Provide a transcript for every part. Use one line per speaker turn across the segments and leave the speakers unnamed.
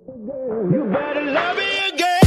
You better love me again.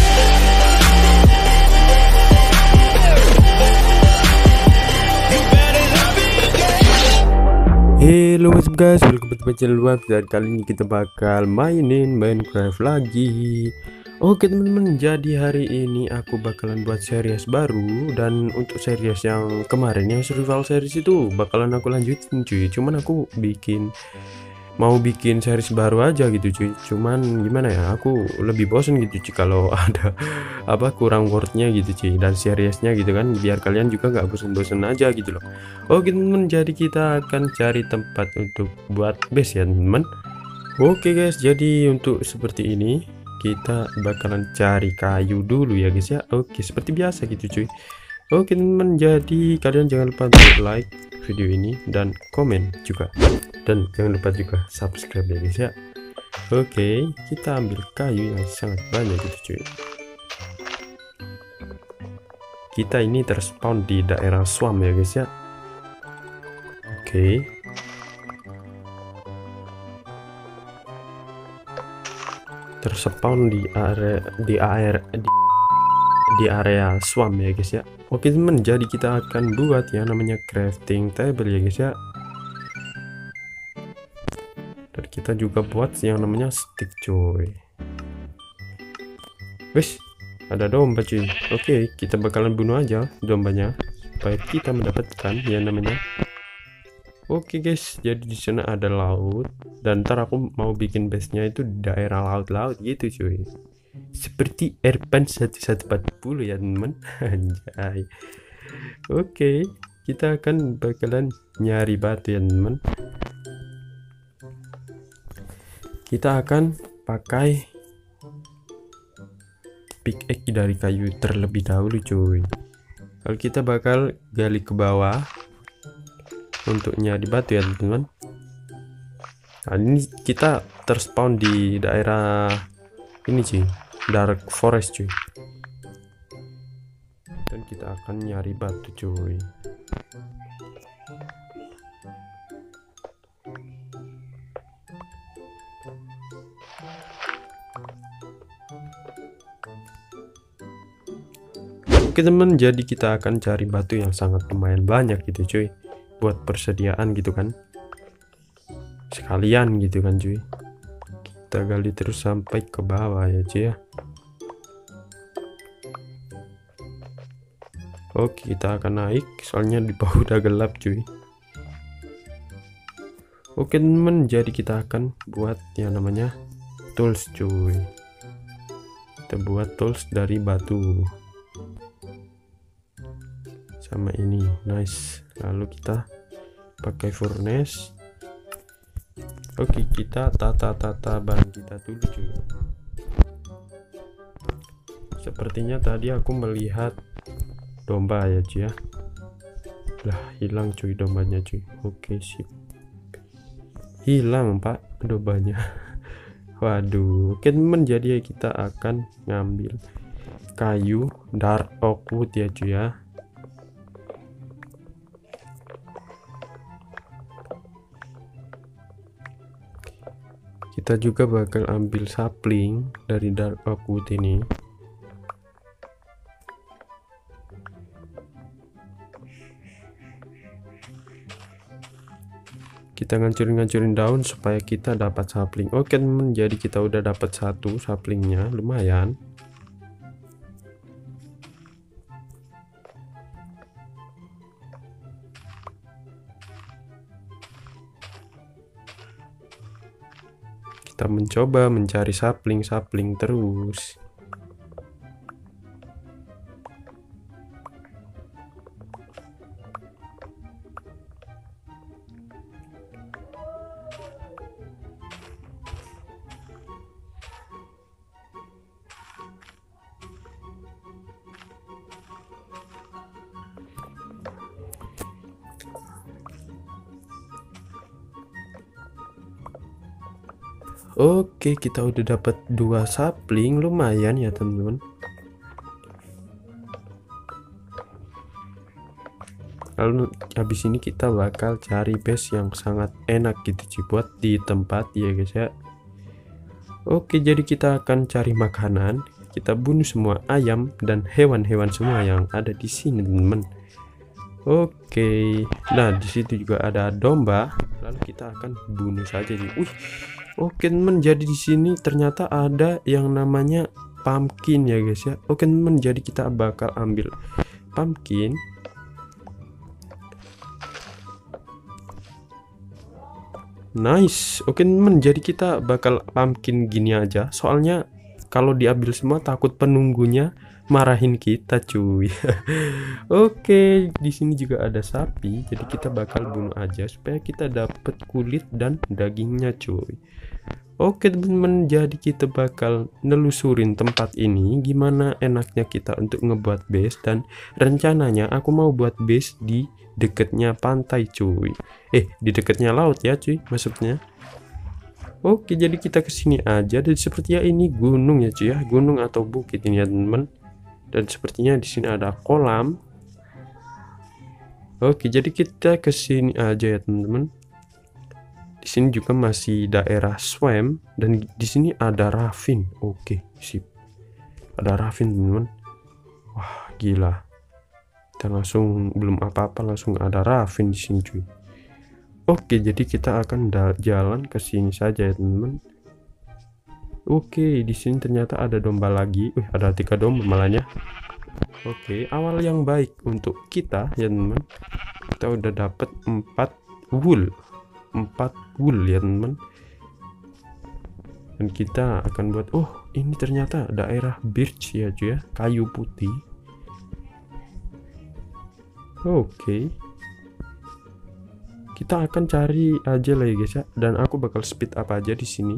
You better love me again.
Hello what's up guys, welcome back to my channel Web. Dan kali ini kita bakal mainin Minecraft lagi. Oke teman-teman, jadi hari ini aku bakalan buat series baru. Dan untuk series yang kemarin yang survival series itu bakalan aku lanjutin cuy. Cuman aku mau bikin series baru aja gitu cuy. Cuman gimana ya, aku lebih bosen gitu cuy kalau ada kurang wordnya gitu cuy, dan seriesnya gitu kan, biar kalian juga nggak bosen-bosen aja gitu loh. Oke teman, jadi kita akan cari tempat untuk buat base ya teman. Oke guys, jadi untuk seperti ini kita bakalan cari kayu dulu ya guys ya. Oke, seperti biasa gitu cuy. Oke teman, jadi kalian jangan lupa untuk like video ini dan komen juga, dan jangan lupa juga subscribe ya guys ya. Oke, kita ambil kayu yang sangat banyak gitu cuy. Kita ini terspawn di daerah swamp ya guys ya. Oke, terspawn di area swamp ya guys ya. Oke teman, jadi kita akan buat yang namanya crafting table ya guys ya. Dan kita juga buat yang namanya stick cuy. Wes, ada domba cuy. Oke, kita bakalan bunuh aja dombanya supaya kita mendapatkan yang namanya. Oke guys, jadi di sana ada laut, dan ntar aku mau bikin base-nya itu di daerah laut-laut gitu cuy. Seperti Erpan 1140 ya teman. Anjay. Oke, kita akan bakalan nyari batu ya teman. Kita akan pakai pickaxe dari kayu terlebih dahulu cuy. Kalau kita bakal gali ke bawah untuk nyari batu ya teman. Nah, ini kita terspawn di daerah ini cuy, dark forest cuy, dan kita akan nyari batu cuy. Oke teman, jadi kita akan cari batu yang sangat lumayan banyak gitu cuy, buat persediaan gitu kan, sekalian gitu kan cuy. Kita gali terus sampai ke bawah ya cuy ya. Oke, kita akan naik soalnya di bawah udah gelap cuy. Oke teman, jadi kita akan buat yang namanya tools cuy. Kita buat tools dari batu sama ini, nice. Lalu kita pakai furnace. Oke, kita tata bahan kita dulu cuy. Sepertinya tadi aku melihat domba ya cuy ya. Lah, hilang cuy dombanya cuy. Oke, sip. Hilang pak dombanya. Waduh. Oke teman, jadi kita akan ngambil kayu dark oak wood ya cuy ya. Kita juga bakal ambil sapling dari dark oak wood ini. Kita ngancurin daun supaya kita dapat sapling. Oke teman, jadi kita udah dapat satu saplingnya, lumayan. Kita mencoba mencari sapling terus. Oke, kita udah dapat 2 sapling, lumayan ya teman-teman. Lalu habis ini kita bakal cari base yang sangat enak gitu sih buat di tempat ya guys ya. Oke, jadi kita akan cari makanan. Kita bunuh semua ayam dan hewan-hewan semua yang ada di sini, teman-teman. Oke, nah di situ juga ada domba. Lalu kita akan bunuh saja. Wih, oke teman. Jadi di sini ternyata ada yang namanya pumpkin ya guys ya. Oke teman, jadi kita bakal ambil pumpkin. Nice. Oke teman, jadi kita bakal pumpkin gini aja. Soalnya kalau diambil semua takut penunggunya marahin kita cuy. Oke, di sini juga ada sapi. Jadi kita bakal bunuh aja supaya kita dapat kulit dan dagingnya cuy. Oke teman-teman, jadi kita bakal nelusurin tempat ini gimana enaknya kita untuk ngebuat base, dan rencananya aku mau buat base di dekatnya pantai cuy. Di dekatnya laut ya cuy maksudnya. Oke, jadi kita kesini aja, dan sepertinya ini gunung ya cuy ya, gunung atau bukit ini ya teman. Dan sepertinya di sini ada kolam. Oke, jadi kita kesini aja ya teman-teman. Di sini juga masih daerah swamp, dan di sini ada ravin. Oke, sip. Ada ravin teman-teman. Wah, gila. Kita langsung belum apa-apa langsung ada ravin di sini cuy. Oke, jadi kita akan jalan ke sini saja ya teman-teman. Oke, di sini ternyata ada domba lagi. Ada 3 domba malahnya. Oke, awal yang baik untuk kita ya teman-teman. Kita udah dapat 4 wool ya teman-teman. Dan kita akan buat, ini ternyata daerah birch ya cuy ya, kayu putih. Oke, kita akan cari aja lah ya guys ya, dan aku bakal speed up aja di sini.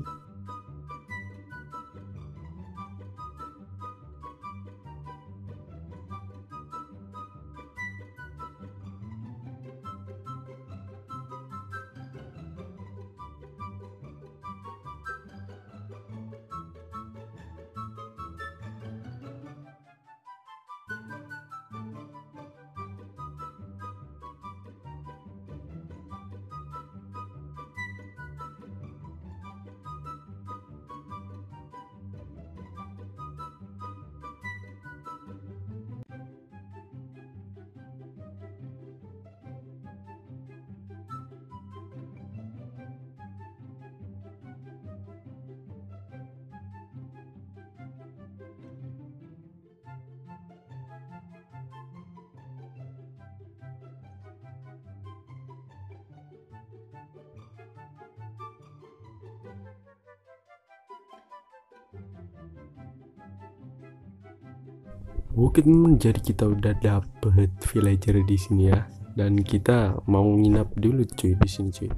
Oke teman, jadi kita udah dapet villager di sini ya, dan kita mau nginap dulu cuy di sini cuy.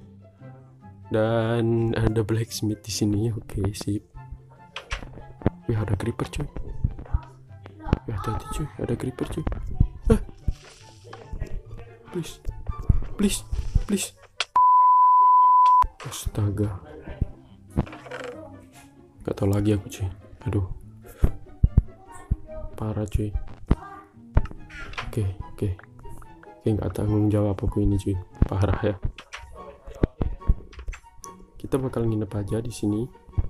Dan ada blacksmith di sini. Oke, sip. Wih, ada creeper cuy. Hati-hati cuy, ada creeper cuy. Please. Astaga. Gak tau lagi aku cuy. Aduh. Parah cuy. Oke, nggak tanggung jawab aku ini cuy, parah ya. Kita bakal nginep aja di sini.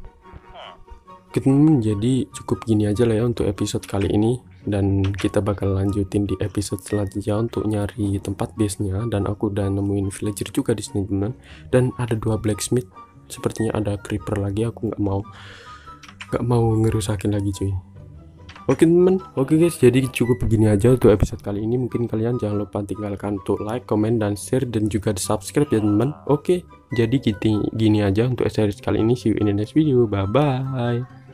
Jadi cukup gini aja lah ya untuk episode kali ini, dan kita bakal lanjutin di episode selanjutnya untuk nyari tempat base nya. Dan aku udah nemuin villager juga di sini teman, dan ada 2 blacksmith. Sepertinya ada creeper lagi, aku nggak mau ngerusakin lagi cuy. Oke teman, oke guys, jadi cukup begini aja untuk episode kali ini. Mungkin kalian jangan lupa tinggalkan untuk like, comment, dan share, dan juga di subscribe ya teman. Oke, jadi gini aja untuk series kali ini. See you in the next video, bye bye.